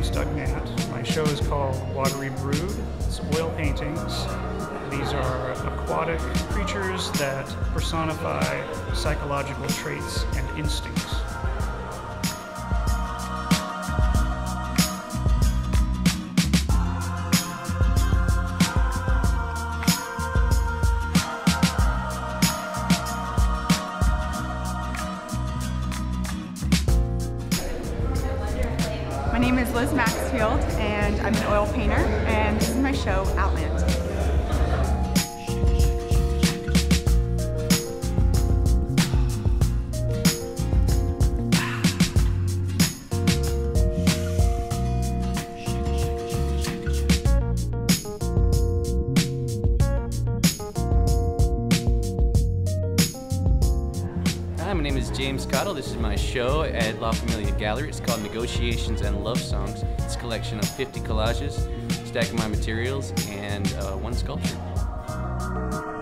James Dugnat. My show is called Watery Brood. It's oil paintings. These are aquatic creatures that personify psychological traits and instincts. My name is Liz Maxfield, and I'm an oil painter, and this is my show, Outland. Hi, my name is James Cottle. This is my show at La Familia Gallery. It's called Negotiations and Love Songs. It's a collection of 50 collages, stacking my materials, and one sculpture.